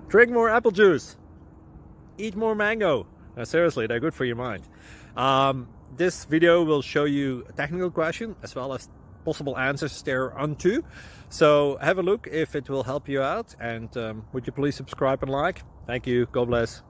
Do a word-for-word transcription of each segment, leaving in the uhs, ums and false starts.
Drink more apple juice. Eat more mango. No, seriously, they're good for your mind. Um, this video will show you a technical question as well as possible answers there onto. So have a look if it will help you out, and um, would you please subscribe and like? Thank you. God bless.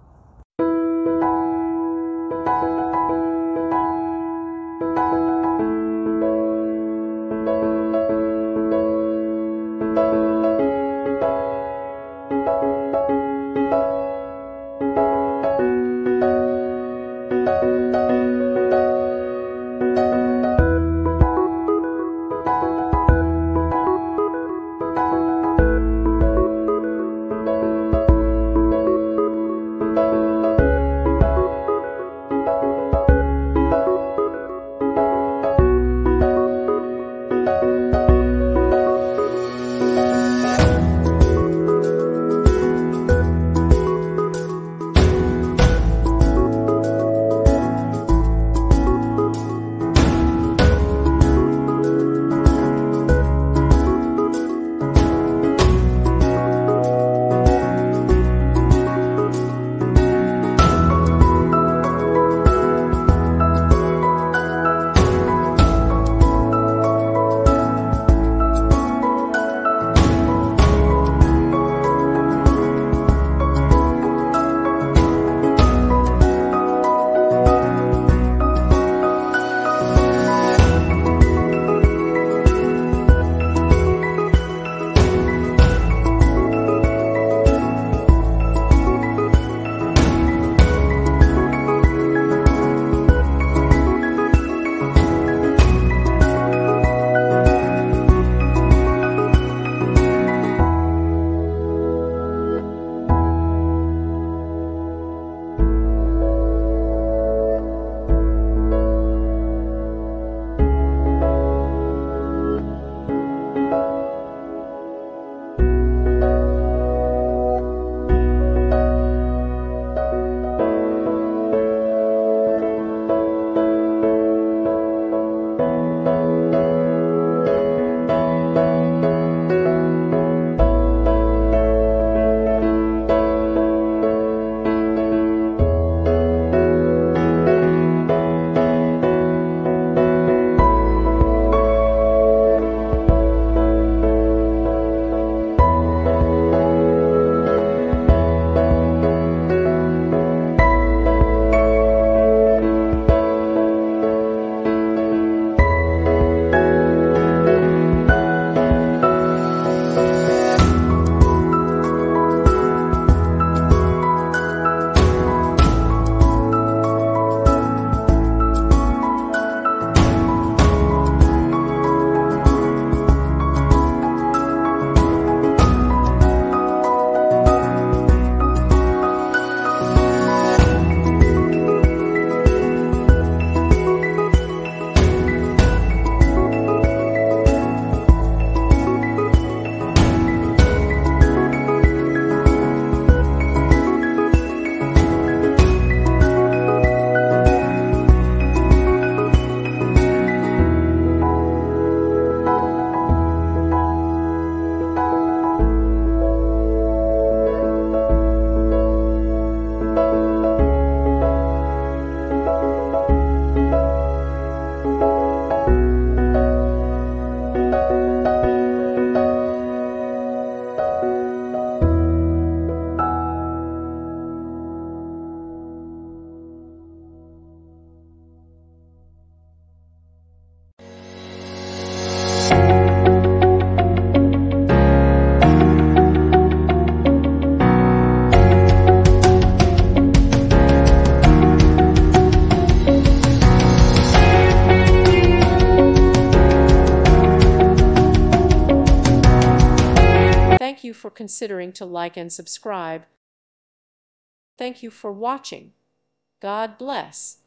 Thank you for considering to like and subscribe. Thank you for watching. God bless.